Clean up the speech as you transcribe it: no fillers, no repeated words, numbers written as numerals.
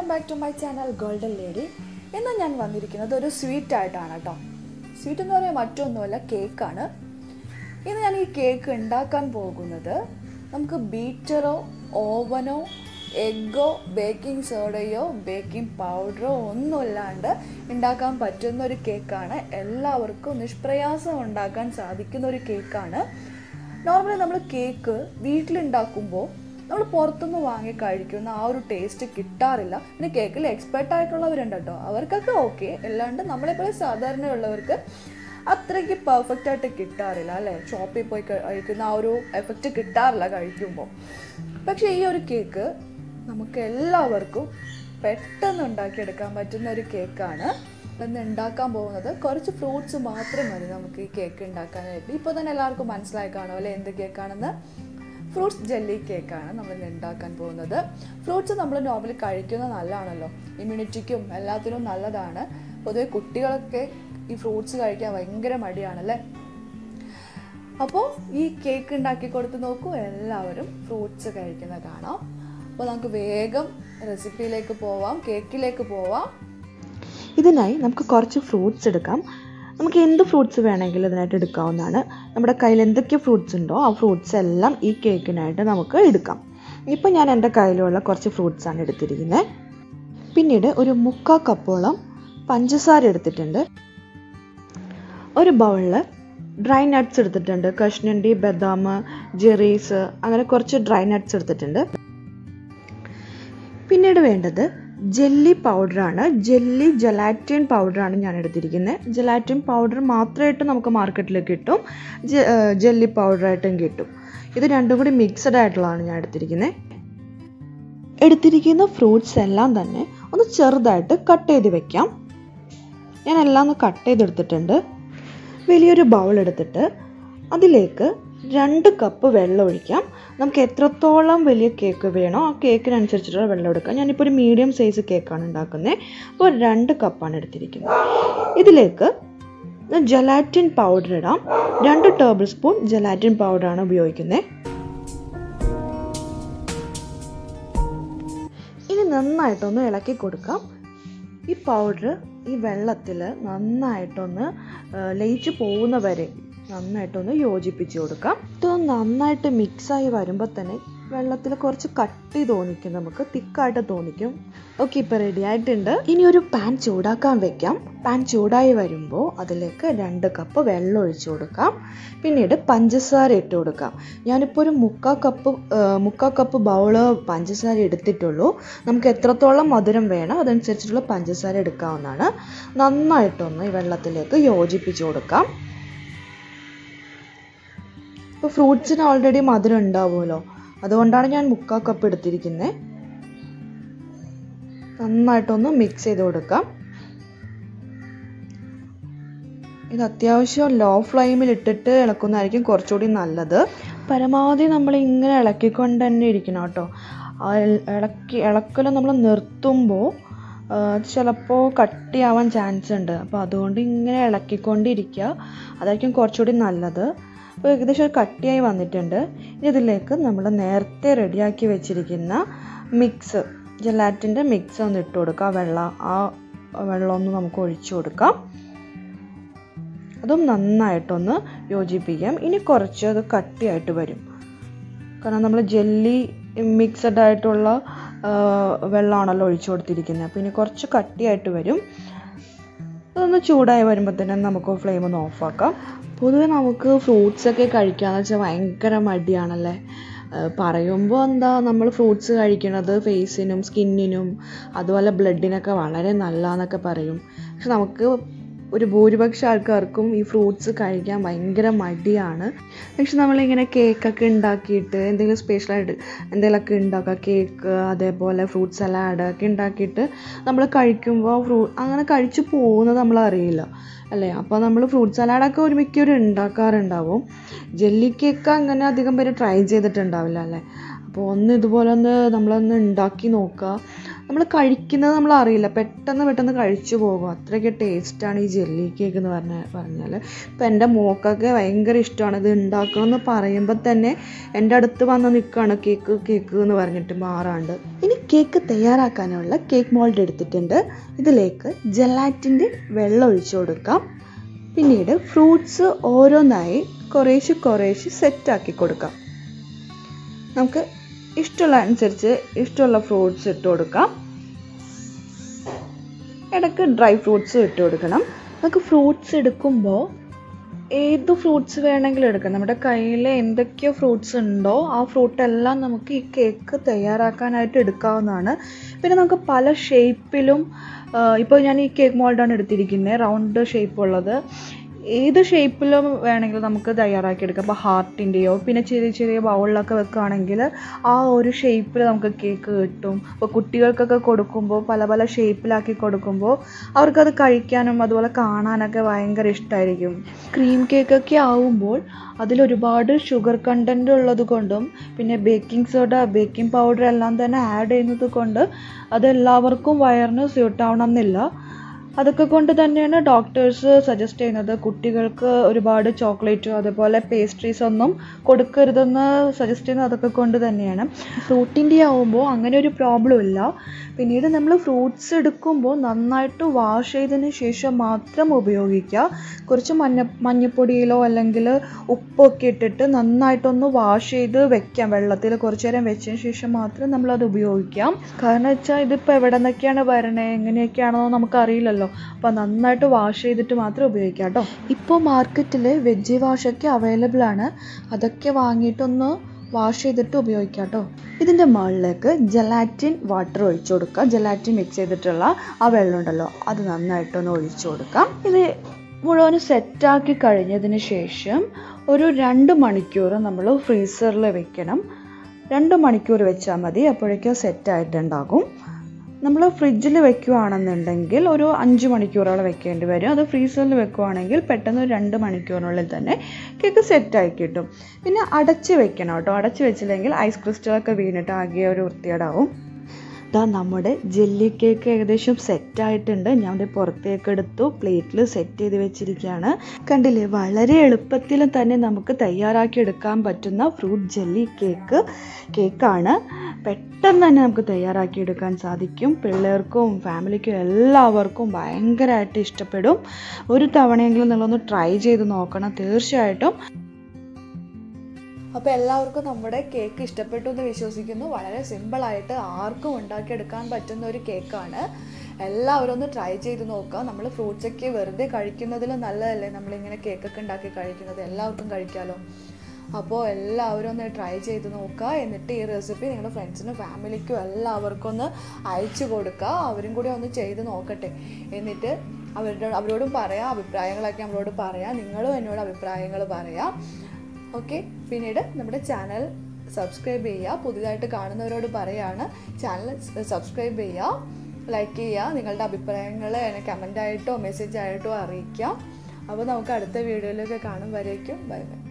back to my channel Golden Lady. ഇന്ന് ഞാൻ വന്നിരിക്കുന്നത് ഒരു സ്വീറ്റ് ആയിട്ടാണ് കേട്ടോ. സ്വീറ്റ് എന്ന് പറയുന്നത് മറ്റൊന്നുമല്ല, കേക്കാണ്. ഇന്ന് ഞാൻ ഈ കേക്ക് ഉണ്ടാക്കാൻ പോകുന്നത് നമുക്ക് ബീറ്ററോ ഓവനോ എഗ്ഗോ ബേക്കിംഗ് സോഡയോ ബേക്കിംഗ് പൗഡറോ ഒന്നുമില്ലാണ്ട് ഉണ്ടാക്കാൻ പറ്റുന്ന ഒരു കേക്കാണ്. എല്ലാവർക്കും നിഷ്പ്രയാസം ഉണ്ടാക്കാൻ സാധിക്കുന്ന ഒരു കേക്കാണ്. നോർമലി നമ്മൾ കേക്ക് വീട്ടിലുണ്ടാക്കുമ്പോൾ നമ്മൾ പുറത്തുനിന്ന് വാങ്ങി കഴിക്കുന്ന ആ ഒരു ടേസ്റ്റ് കിട്ടാറില്ല. പിന്നെ കേക്കിൽ എക്സ്പെർട്ട് ആയിട്ടുള്ളവരുണ്ട് കേട്ടോ, അവർക്കൊക്കെ ഓക്കെ. അല്ലാണ്ട് നമ്മളെപ്പോലെ സാധാരണയുള്ളവർക്ക് അത്രയ്ക്ക് പെർഫെക്റ്റ് ആയിട്ട് കിട്ടാറില്ല അല്ലേ. ഷോപ്പിൽ പോയി കഴിക്കുന്ന ആ ഒരു എഫക്റ്റ് കിട്ടാറില്ല കഴിക്കുമ്പോൾ. പക്ഷേ ഈ ഒരു കേക്ക് നമുക്ക് എല്ലാവർക്കും പെട്ടെന്ന് ഉണ്ടാക്കിയെടുക്കാൻ പറ്റുന്ന ഒരു കേക്കാണ്. ഇന്ന് ഉണ്ടാക്കാൻ പോകുന്നത് കുറച്ച് ഫ്രൂട്ട്സ് മാത്രം മതി നമുക്ക് ഈ കേക്ക് ഉണ്ടാക്കാനായിട്ട്. ഇപ്പോൾ തന്നെ എല്ലാവർക്കും മനസ്സിലായി കാണും അല്ലേ എന്ത് കേക്കാണെന്ന്. ഫ്രൂട്ട്സ് ജെല്ലി കേക്കാണ് നമ്മളിന്ന് ഉണ്ടാക്കാൻ പോകുന്നത്. ഫ്രൂട്ട്സ് നമ്മൾ നോർമലി കഴിക്കുന്നത് നല്ലതാണല്ലോ, ഇമ്മ്യൂണിറ്റിക്കും എല്ലാത്തിനും നല്ലതാണ്. പൊതുവെ കുട്ടികളൊക്കെ ഈ ഫ്രൂട്ട്സ് കഴിക്കാൻ ഭയങ്കര മടിയാണല്ലേ. അപ്പോൾ ഈ കേക്ക് ഉണ്ടാക്കി കൊടുത്ത് നോക്കൂ, എല്ലാവരും ഫ്രൂട്ട്സ് കഴിക്കുന്നത് കാണാം. അപ്പോൾ നമുക്ക് വേഗം റെസിപ്പിയിലേക്ക് പോവാം, കേക്കിലേക്ക് പോവാം. ഇതിനായി നമുക്ക് കുറച്ച് ഫ്രൂട്ട്സ് എടുക്കാം. നമുക്ക് എന്ത് ഫ്രൂട്ട്സ് വേണമെങ്കിലും ഇതിനായിട്ട് എടുക്കാവുന്നതാണ്. നമ്മുടെ കയ്യിൽ എന്തൊക്കെ ഫ്രൂട്ട്സ് ഉണ്ടോ ആ ഫ്രൂട്ട്സ് എല്ലാം ഈ കേക്കിനായിട്ട് നമുക്ക് എടുക്കാം. ഇപ്പോൾ ഞാൻ എൻ്റെ കയ്യിലുള്ള കുറച്ച് ഫ്രൂട്ട്സാണ് എടുത്തിരിക്കുന്നത്. പിന്നീട് ഒരു 3/4 കപ്പോളം പഞ്ചസാര എടുത്തിട്ടുണ്ട്. ഒരു ബൗളിൽ ഡ്രൈ നട്ട്സ് എടുത്തിട്ടുണ്ട്. കഷ്ണണ്ടി, ബദാം, ജെറീസ്, അങ്ങനെ കുറച്ച് ഡ്രൈ നട്ട്സ് എടുത്തിട്ടുണ്ട്. പിന്നീട് വേണ്ടത് ജെല്ലി പൗഡറാണ്. ജെലാറ്റിൻ പൗഡറാണ് ഞാൻ എടുത്തിരിക്കുന്നത്. ജെലാറ്റിൻ പൗഡർ മാത്രമായിട്ട് നമുക്ക് മാർക്കറ്റിൽ കിട്ടും, ജെല്ലി പൗഡറായിട്ടും കിട്ടും. ഇത് രണ്ടും കൂടി മിക്സഡ് ആയിട്ടുള്ളതാണ് ഞാൻ എടുത്തിരിക്കുന്നത്. എടുത്തിരിക്കുന്ന ഫ്രൂട്ട്സ് എല്ലാം തന്നെ ഒന്ന് ചെറുതായിട്ട് കട്ട് ചെയ്ത് വെക്കാം. ഞാൻ എല്ലാം ഒന്ന് കട്ട് ചെയ്തെടുത്തിട്ടുണ്ട്. വലിയൊരു ബൗൾ എടുത്തിട്ട് അതിലേക്ക് 2 കപ്പ് വെള്ളം ഒഴിക്കാം. നമുക്ക് എത്രത്തോളം വലിയ കേക്ക് വേണോ ആ കേക്കിനനുസരിച്ചിട്ടുള്ള വെള്ളം എടുക്കാം. ഞാനിപ്പോൾ ഒരു മീഡിയം സൈസ് കേക്കാണ് ഉണ്ടാക്കുന്നത്. അപ്പോൾ 2 കപ്പാണ് എടുത്തിരിക്കുന്നത്. ഇതിലേക്ക് ജെലാറ്റിൻ പൗഡർ ഇടാം. 2 ടേബിൾ സ്പൂൺ ജെലാറ്റിൻ പൗഡറാണ് ഉപയോഗിക്കുന്നത്. ഇനി നന്നായിട്ടൊന്ന് ഇളക്കി കൊടുക്കാം. ഈ പൗഡർ ഈ വെള്ളത്തിൽ നന്നായിട്ടൊന്ന് ലയിച്ച് പോകുന്ന വരെ നന്നായിട്ടൊന്ന് യോജിപ്പിച്ച് കൊടുക്കാം. ഇത് നന്നായിട്ട് മിക്സായി വരുമ്പോൾ തന്നെ വെള്ളത്തിൽ കുറച്ച് കട്ടി തോന്നിക്കും, നമുക്ക് തിക്കായിട്ട് തോന്നിക്കും. ഓക്കെ, ഇപ്പോൾ റെഡി ആയിട്ടുണ്ട്. ഇനി ഒരു പാൻ ചൂടാക്കാൻ വെക്കാം. പാൻ ചൂടായി വരുമ്പോൾ അതിലേക്ക് 2 കപ്പ് വെള്ളം ഒഴിച്ചു കൊടുക്കാം. പിന്നീട് പഞ്ചസാര ഇട്ട് കൊടുക്കാം. ഞാനിപ്പോൾ ഒരു 3/4 കപ്പ് ബൗള് പഞ്ചസാര എടുത്തിട്ടുള്ളൂ. നമുക്ക് എത്രത്തോളം മധുരം വേണം അതനുസരിച്ചിട്ടുള്ള പഞ്ചസാര എടുക്കാവുന്നതാണ്. നന്നായിട്ടൊന്ന് ഈ വെള്ളത്തിലേക്ക് യോജിപ്പിച്ച് കൊടുക്കാം. ഇപ്പോൾ ഫ്രൂട്ട്സിന് ഓൾറെഡി മധുരം ഉണ്ടാവുമല്ലോ, അതുകൊണ്ടാണ് ഞാൻ 3/4 കപ്പ് എടുത്തിരിക്കുന്നത്. നന്നായിട്ടൊന്ന് മിക്സ് ചെയ്ത് കൊടുക്കാം. ഇത് അത്യാവശ്യം ലോ ഫ്ലെയിമിൽ ഇട്ടിട്ട് ഇളക്കുന്നതായിരിക്കും കുറച്ചുകൂടി നല്ലത്. പരമാവധി നമ്മൾ ഇങ്ങനെ ഇളക്കിക്കൊണ്ട് തന്നെ ഇരിക്കണം കേട്ടോ. ഇളക്കൽ നമ്മൾ നിർത്തുമ്പോൾ ചിലപ്പോൾ കട്ടിയാവാൻ ചാൻസ് ഉണ്ട്. അപ്പോൾ അതുകൊണ്ട് ഇങ്ങനെ ഇളക്കിക്കൊണ്ടിരിക്കുക, അതായിരിക്കും കുറച്ചുകൂടി നല്ലത്. അപ്പോൾ ഏകദേശം കട്ടിയായി വന്നിട്ടുണ്ട്. ഇനി ഇതിലേക്ക് നമ്മൾ നേരത്തെ റെഡിയാക്കി വെച്ചിരിക്കുന്ന മിക്സ്, ജെലാറ്റിൻ്റെ മിക്സ് ഒന്ന് ഇട്ട് കൊടുക്കുക. ആ വെള്ളം ഒന്ന് നമുക്ക് ഒഴിച്ചു കൊടുക്കാം. അതും നന്നായിട്ടൊന്ന് യോജിപ്പിക്കാം. ഇനി കുറച്ച് അത് കട്ടിയായിട്ട് വരും, കാരണം നമ്മൾ ജെല്ലി മിക്സഡ് ആയിട്ടുള്ള വെള്ളമാണല്ലോ ഒഴിച്ചു കൊടുത്തിരിക്കുന്നത്. അപ്പോൾ ഇനി കുറച്ച് കട്ടിയായിട്ട് വരും. അതൊന്ന് ചൂടായി വരുമ്പോൾ തന്നെ നമുക്ക് ഫ്ലെയിം ഒന്ന് ഓഫാക്കാം. പൊതുവെ നമുക്ക് ഫ്രൂട്ട്സൊക്കെ കഴിക്കാന്ന് വെച്ചാൽ ഭയങ്കര മടിയാണല്ലേ. പറയുമ്പോൾ എന്താ, നമ്മൾ ഫ്രൂട്ട്സ് കഴിക്കുന്നത് ഫേസിനും സ്കിന്നിനും അതുപോലെ ബ്ലഡിനൊക്കെ വളരെ നല്ലതെന്നൊക്കെ പറയും. പക്ഷെ നമുക്ക് ഒരു ഭൂരിപക്ഷം ആൾക്കാർക്കും ഈ ഫ്രൂട്ട്സ് കഴിക്കാൻ ഭയങ്കര മടിയാണ്. പക്ഷെ നമ്മളിങ്ങനെ കേക്കൊക്കെ ഉണ്ടാക്കിയിട്ട് എന്തെങ്കിലും സ്പെഷ്യലായിട്ട് എന്തെങ്കിലുമൊക്കെ ഉണ്ടാക്കുക, കേക്ക് അതേപോലെ ഫ്രൂട്ട് സലാഡ് ഒക്കെ ഉണ്ടാക്കിയിട്ട് നമ്മൾ കഴിക്കുമ്പോൾ അങ്ങനെ കഴിച്ചു പോകുന്നത് നമ്മളറിയില്ല അല്ലേ. അപ്പോൾ നമ്മൾ ഫ്രൂട്ട് സലാഡൊക്കെ മിക്കവരും ഉണ്ടാക്കാറുണ്ടാവും. ജെല്ലി കേക്ക് അങ്ങനെ അധികം പേര് ട്രൈ ചെയ്തിട്ടുണ്ടാവില്ല അല്ലേ. അപ്പോൾ ഇതുപോലെ നമ്മളൊന്ന് ഉണ്ടാക്കി നോക്കുക. നമ്മൾ കഴിക്കുന്നത് നമ്മൾ അറിയില്ല, പെട്ടെന്ന് കഴിച്ചു പോകും. അത്രയ്ക്ക് ടേസ്റ്റാണ് ഈ ജെല്ലി കേക്ക് എന്ന് പറഞ്ഞാൽ. ഇപ്പം എൻ്റെ മോക്കൊക്കെ ഭയങ്കര ഇഷ്ടമാണ്. ഇത് ഉണ്ടാക്കണമെന്ന് പറയുമ്പോൾ തന്നെ എൻ്റെ അടുത്ത് വന്ന് നിൽക്കുകയാണ് കേക്ക് എന്ന് പറഞ്ഞിട്ട് മാറാണ്ട്. ഇനി കേക്ക് തയ്യാറാക്കാനുള്ള കേക്ക് മോൾഡ് എടുത്തിട്ടുണ്ട്. ഇതിലേക്ക് ജെലാറ്റിൻ്റെ വെള്ളം ഒഴിച്ചു കൊടുക്കാം. പിന്നീട് ഫ്രൂട്ട്സ് ഓരോന്നായി കുറേശ്ശെ സെറ്റാക്കി കൊടുക്കാം. നമുക്ക് ഇഷ്ടമുള്ള അനുസരിച്ച് ഇഷ്ടമുള്ള ഫ്രൂട്ട്സ് ഇട്ട് കൊടുക്കാം. ഇടയ്ക്ക് ഡ്രൈ ഫ്രൂട്ട്സും ഇട്ട് കൊടുക്കണം. നമുക്ക് ഫ്രൂട്ട്സ് എടുക്കുമ്പോൾ ഏത് ഫ്രൂട്ട്സ് വേണമെങ്കിലും എടുക്കാം. നമ്മുടെ കയ്യിൽ എന്തൊക്കെയോ ഫ്രൂട്ട്സ് ഉണ്ടോ ആ ഫ്രൂട്ടെല്ലാം നമുക്ക് ഈ കേക്ക് തയ്യാറാക്കാനായിട്ട് എടുക്കാവുന്നതാണ്. പിന്നെ നമുക്ക് പല ഷേപ്പിലും, ഇപ്പോൾ ഞാൻ ഈ കേക്ക് മോൾഡാണ് എടുത്തിരിക്കുന്നത്, റൗണ്ട് ഷേപ്പുള്ളത്. ഏത് ഷേപ്പിലും വേണമെങ്കിലും നമുക്ക് തയ്യാറാക്കിയെടുക്കാം. അപ്പോൾ ഹാർട്ടിൻ്റെയോ പിന്നെ ചെറിയ ബൗളിലൊക്കെ വെക്കുകയാണെങ്കിൽ ആ ഒരു ഷേപ്പിൽ നമുക്ക് കേക്ക് കിട്ടും. അപ്പോൾ കുട്ടികൾക്കൊക്കെ കൊടുക്കുമ്പോൾ പല ഷേപ്പിലാക്കി കൊടുക്കുമ്പോൾ അവർക്കത് കഴിക്കാനും അതുപോലെ കാണാനൊക്കെ ഭയങ്കര ഇഷ്ടമായിരിക്കും. ക്രീം കേക്കൊക്കെ ആവുമ്പോൾ അതിലൊരുപാട് ഷുഗർ കണ്ടൻറ്റ് ഉള്ളത് കൊണ്ടും പിന്നെ ബേക്കിംഗ് സോഡ, ബേക്കിംഗ് പൗഡർ എല്ലാം തന്നെ ആഡ് ചെയ്യുന്നത് കൊണ്ട് അതെല്ലാവർക്കും വയറിന് സ്യൂട്ടാവണം എന്നില്ല. അതൊക്കെ കൊണ്ട് തന്നെയാണ് ഡോക്ടേഴ്സ് സജസ്റ്റ് ചെയ്യുന്നത് കുട്ടികൾക്ക് ഒരുപാട് ചോക്ലേറ്റോ അതുപോലെ പേസ്ട്രീസ് ഒന്നും കൊടുക്കരുതെന്ന് സജസ്റ്റ് ചെയ്യുന്നത് അതൊക്കെ കൊണ്ട് തന്നെയാണ്. ഫ്രൂട്ടിൻ്റെ ആവുമ്പോൾ അങ്ങനെ ഒരു പ്രോബ്ലം ഇല്ല. പിന്നീട് നമ്മൾ ഫ്രൂട്ട്സ് എടുക്കുമ്പോൾ നന്നായിട്ട് വാഷ് ചെയ്തതിന് ശേഷം മാത്രം ഉപയോഗിക്കുക. കുറച്ച് മഞ്ഞപ്പൊടിയിലോ അല്ലെങ്കിൽ ഉപ്പൊക്കെ ഇട്ടിട്ട് നന്നായിട്ടൊന്ന് വാഷ് ചെയ്ത് വെക്കാം. വെള്ളത്തിൽ കുറച്ച് നേരം വെച്ചതിന് ശേഷം മാത്രം നമ്മളത് ഉപയോഗിക്കാം. കാരണം വെച്ചാൽ ഇതിപ്പോൾ എവിടെ നിന്നൊക്കെയാണ് വരണേ എങ്ങനെയൊക്കെയാണോ നമുക്കറിയില്ലല്ലോ. അപ്പോൾ നന്നായിട്ട് വാഷ് ചെയ്തിട്ട് മാത്രം ഉപയോഗിക്കാം കേട്ടോ. ഇപ്പോൾ മാർക്കറ്റിൽ വെജ് വാഷൊക്കെ അവൈലബിൾ ആണ്. അതൊക്കെ വാങ്ങിയിട്ടൊന്ന് വാഷ് ചെയ്തിട്ട് ഉപയോഗിക്കാം കേട്ടോ. ഇതിൻ്റെ മുകളിലേക്ക് ജെലാറ്റിൻ വാട്ടർ ഒഴിച്ചു കൊടുക്കുക. ജെലാറ്റിൻ മിക്സ് ചെയ്തിട്ടുള്ള ആ വെള്ളം ഉണ്ടല്ലോ അത് നന്നായിട്ടൊന്ന് ഒഴിച്ചു കൊടുക്കാം. ഇത് മുഴുവനും സെറ്റാക്കി കഴിഞ്ഞതിന് ശേഷം ഒരു 2 മണിക്കൂർ നമ്മൾ ഫ്രീസറിൽ വെക്കണം. 2 മണിക്കൂർ വെച്ചാൽ മതി, അപ്പോഴേക്കും സെറ്റായിട്ടുണ്ടാകും. നമ്മൾ ഫ്രിഡ്ജിൽ വെക്കുകയാണെന്നുണ്ടെങ്കിൽ ഒരു 5 മണിക്കൂറോളം വെക്കേണ്ടി വരും. അത് ഫ്രീസറിൽ വെക്കുകയാണെങ്കിൽ പെട്ടെന്ന് ഒരു 2 മണിക്കൂറിനുള്ളിൽ തന്നെ കേക്ക് സെറ്റായി കിട്ടും. പിന്നെ അടച്ച് വെക്കണം കേട്ടോ. അടച്ച് വെച്ചില്ലെങ്കിൽ ഐസ് ക്രിസ്റ്റലൊക്കെ വീണിട്ട് ആകെ ഒരു വൃത്തികേടാവും. ഇതാ നമ്മുടെ ജെല്ലി കേക്ക് ഏകദേശം സെറ്റായിട്ടുണ്ട്. ഞാൻ പുറത്തേക്ക് എടുത്തു പ്ലേറ്റിൽ സെറ്റ് ചെയ്ത് വെച്ചിരിക്കുകയാണ്. കണ്ടില്ലേ, വളരെ എളുപ്പത്തിൽ തന്നെ നമുക്ക് തയ്യാറാക്കി എടുക്കാൻ പറ്റുന്ന ഫ്രൂട്ട് ജെല്ലി കേക്കാണ്. പെട്ടെന്ന് തന്നെ നമുക്ക് തയ്യാറാക്കി എടുക്കാൻ സാധിക്കും. പിള്ളേർക്കും ഫാമിലിക്കും എല്ലാവർക്കും ഭയങ്കരമായിട്ട് ഇഷ്ടപ്പെടും. ഒരു തവണയെങ്കിലും നിങ്ങളൊന്ന് ട്രൈ ചെയ്ത് നോക്കണം തീർച്ചയായിട്ടും. അപ്പോൾ എല്ലാവർക്കും നമ്മുടെ കേക്ക് ഇഷ്ടപ്പെട്ടു എന്ന് വിശ്വസിക്കുന്നു. വളരെ സിമ്പിളായിട്ട് ആർക്കും ഉണ്ടാക്കിയെടുക്കാൻ പറ്റുന്ന ഒരു കേക്കാണ്. എല്ലാവരും ഒന്ന് ട്രൈ ചെയ്ത് നോക്കുക. നമ്മൾ ഫ്രൂട്ട്സൊക്കെ വെറുതെ കഴിക്കുന്നതിൽ നല്ലതല്ലേ നമ്മളിങ്ങനെ കേക്കൊക്കെ ഉണ്ടാക്കി കഴിക്കുന്നത്. എല്ലാവർക്കും കഴിക്കാമല്ലോ. അപ്പോൾ എല്ലാവരും ഒന്ന് ട്രൈ ചെയ്ത് നോക്കുക. എന്നിട്ട് ഈ റെസിപ്പി നിങ്ങളുടെ ഫ്രണ്ട്സിനും ഫാമിലിക്കും എല്ലാവർക്കും ഒന്ന് അയച്ചു കൊടുക്കുക. അവരും കൂടി ഒന്ന് ചെയ്ത് നോക്കട്ടെ. എന്നിട്ട് അവരോടും പറയാം, അഭിപ്രായങ്ങളൊക്കെ നമ്മളോട് പറയാം. നിങ്ങളും എന്നോട് അഭിപ്രായങ്ങൾ പറയാം. ഓക്കെ. പിന്നീട് നമ്മുടെ ചാനൽ സബ്സ്ക്രൈബ് ചെയ്യുക. പുതിയതായിട്ട് കാണുന്നവരോട് പറയുകയാണ്, ചാനൽ സബ്സ്ക്രൈബ് ചെയ്യുക, ലൈക്ക് ചെയ്യുക. നിങ്ങളുടെ അഭിപ്രായങ്ങൾ എന്നെ കമൻ്റായിട്ടോ മെസ്സേജായിട്ടോ അറിയിക്കാം. അപ്പോൾ നമുക്ക് അടുത്ത വീഡിയോയിലൊക്കെ കാണും. വരേക്കും ബൈ ബൈ.